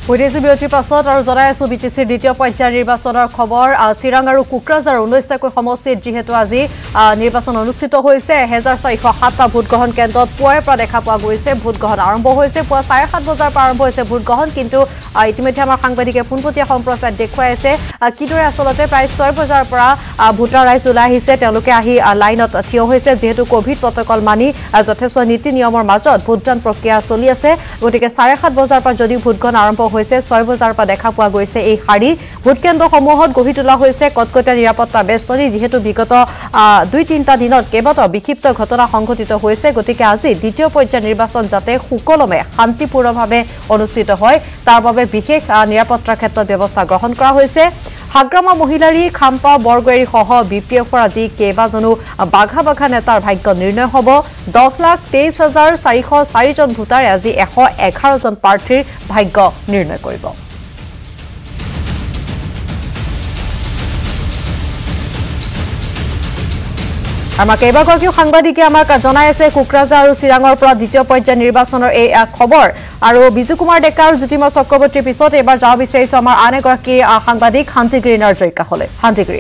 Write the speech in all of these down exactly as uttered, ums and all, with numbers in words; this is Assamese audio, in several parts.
বৈদেশিক বিৰতিৰ পাছত আৰু জনাই আছো বিটিচিৰ দ্বিতীয় পৰ্যায়ৰ নিৰ্বাচনৰ খবৰ চিৰাং আৰু কোকৰাঝাৰ ঊনৈশটাকৈ সমষ্টিত যিহেতু আজি নিৰ্বাচন অনুষ্ঠিত হৈছে এক হাজাৰ চাৰিশ সাতটা ভোটগ্ৰহণ কেন্দ্ৰত পুৱাৰে পৰা দেখা পোৱা গৈছে ভোটগ্ৰহণ আৰম্ভ হৈছে পুৱা চাৰে সাত বজাৰ পৰা আৰম্ভ হৈছে ভোটগ্ৰহণ কিন্তু ইতিমধ্যে আমাৰ সাংবাদিকে পোনপটীয়া সম্প্ৰচাৰ দেখুৱাই আছে কিদৰে আচলতে প্ৰায় ছয় বজাৰ পৰা ভোটাৰ ৰাইজ ওলাই আহিছে তেওঁলোকে আহি লাইনত থিয় হৈছে যেহেতু কোভিড প্ৰটকল মানি যথেষ্ট নীতি নিয়মৰ মাজত ভোটদান প্ৰক্ৰিয়া চলি আছে গতিকে চাৰে সাত বজাৰ পৰা যদি ভোটগ্ৰহণ আৰম্ভ হৈছে ছয় বজাৰ পৰা দেখা পোৱা গৈছে এই হাৰি ভোট কেন্দ্ৰসমূহত গঢ়ি তোলা হৈছে কটকটীয়া নিৰাপত্তা বেষ্টনী যেহেতু বিগত দুই তিনিটা দিনত কেইবাটাও বিক্ষিপ্ত ঘটনা সংঘটিত হৈছে গতিকে আজি দ্বিতীয় পৰ্যায়ৰ নিৰ্বাচন যাতে সুকলমে শান্তিপূৰ্ণভাৱে অনুষ্ঠিত হয় তাৰ বাবে বিশেষ নিৰাপত্তাৰ ক্ষেত্ৰত ব্যৱস্থা গ্ৰহণ কৰা হৈছে হাগ্ৰামা মহিলাৰী খাম্পা বৰগুৱাৰী সহ বিপিএফৰ আজি কেইবাজনো বাঘা বাঘা নেতাৰ ভাগ্য নিৰ্ণয় হ'ব দহ লাখ তেইছ হাজাৰ চাৰিশ চাৰিজন ভোটাৰে আজি এশ এঘাৰ জন প্ৰাৰ্থীৰ ভাগ্য নিৰ্ণয় কৰিব আমাৰ কেইবাগৰাকীও সাংবাদিকে আমাক জনাই আছে কোকৰাঝাৰ আৰু চিৰাঙৰ পৰা দ্বিতীয় পৰ্যায়ৰ নিৰ্বাচনৰ এই খবৰ আৰু বিজু কুমাৰ ডেকা আৰু জ্যোতিমা চক্ৰৱৰ্তীৰ পিছত এবাৰ যাব বিচাৰিছো আমাৰ আন এগৰাকী সাংবাদিক শান্তিগিৰি নাৰ্জৰিকালৈ শান্তিগিৰি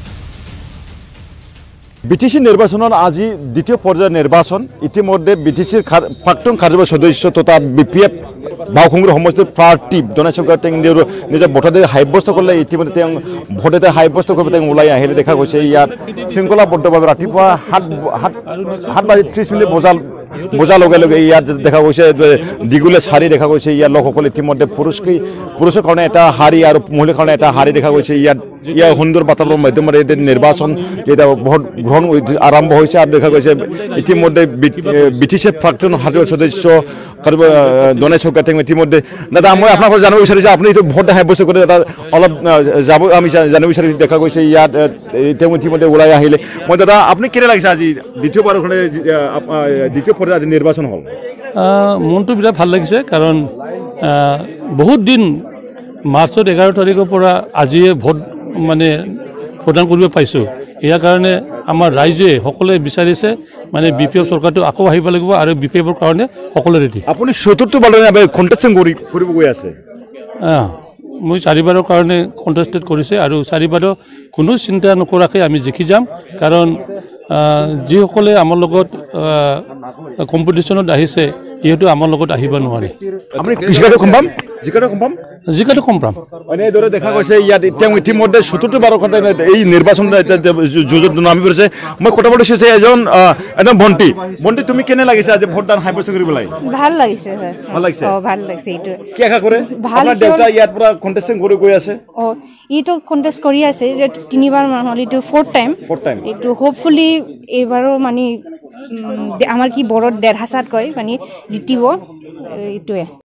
বিটিসি নির্বাচনের আজি দ্বিতীয় পর্যায়ের নির্বাচন ইতিমধ্যে বিটিসির প্রাক্তন কার্যবাহী সদস্য তথা বিপিএফ বাওখুঙ্গুর সমষ্টির প্রার্থী দনেশ টেং নিজের ভোটাধিকার সাব্যস্ত করলে ইতিমধ্যে ভোটাধিকার সাব্যস্ত করে ওলাই আহিলে দেখা গৈছে ইয়াত শৃঙ্খলাবদ্ধভাবে রাতিপুৱা সাত সাত বাজি ত্ৰিশ মিনিট বজাল বজাৰ লগে লগে ইয়াত দেখা গৈছে দীঘলীয়া শাৰী দেখা গৈছে ইয়াৰ লোকসকল ইতিমধ্যে পুৰুষকে পুৰুষৰ কাৰণে এটা শাৰী আৰু মহিলাৰ কাৰণে এটা শাৰী দেখা গৈছে ইয়াত ইয়াৰ সুন্দৰ বাতাবৰণৰ মাধ্যমেৰে নিৰ্বাচন যেটা ভোট গ্ৰহণ আৰম্ভ হৈছে আৰু দেখা গৈছে ইতিমধ্যে বিটিসি প্ৰাক্তন কাৰ্যবাহী সদস্য দনেশ টেং ইতিমধ্যে দাদা মই আপোনাক জানিব বিচাৰিছোঁ আপুনি এইটো ভোট সাব্যস্ত কৰি এটা অলপ যাব আমি জানিব বিচাৰিছোঁ দেখা গৈছে ইয়াত তেওঁ ইতিমধ্যে ওলাই আহিলে মই দাদা আপুনি কেনে লাগিছে আজি দ্বিতীয়বাৰৰ কাৰণে দ্বিতীয় পৰ্যায়ৰ নিৰ্বাচন হ'ল মনটো বিৰাট ভাল লাগিছে কাৰণ বহুত দিন মাৰ্চৰ এঘাৰ তাৰিখৰ পৰা আজিয়ে ভোট মানে প্ৰদান কৰিব পাইছোঁ ইয়াৰ কাৰণে আমাৰ ৰাইজে সকলোৱে বিচাৰিছে মানে বিপিএফ চৰকাৰটো আকৌ আহিব লাগিব আৰু বিপিএফৰ কাৰণে সকলোৱে ৰেডি আপুনি চতুৰ্থবাৰৰ বাবে কণ্টেষ্টিং কৰিব গৈ আছে মই চাৰিবাৰৰ কাৰণে কণ্টেষ্টেড কৰিছে আৰু চাৰিবাৰো কোনো চিন্তা নকৰাকৈ আমি জিকি যাম কাৰণ যিসকলে আমাৰ লগত কম্পিটিশ্যনত আহিছে ইহঁতো আমাৰ লগত আহিব নোৱাৰে আপুনি জিকাটো কম পাম জিকাটো কম পাম জিকাটো কম পাম এনেদৰে দেখা গৈছে ইয়াত তেওঁ ইতিমধ্যে চতুৰ্থবাৰৰ কাৰণে এই নিৰ্বাচন যুঁজত নামি পৰিছে মই কথা পাতিছোঁ যে এজন একদম ভণ্টি ভণ্টি তুমি কেনে লাগিছে আজি ভোটদান সাব্যস্ত কৰিবলৈ ভাল লাগিছে ভাল লাগিছে অ ভাল লাগিছে এইটো কি আশা কৰে আপোনাৰ দেউতা ইয়াত পৰা কণ্টেষ্টিং কৰি গৈ আছে অ এইটো কণ্টেষ্ট কৰি আছে তিনিবাৰ মান এইটো ফৰ্থ টাইম ফৰ্থ টাইম এইটো হোপফুলি এইবাৰো মানে আমাৰ কি বড়োত ডেৰ হাজাত কয় মানে জিতিব এইটোৱে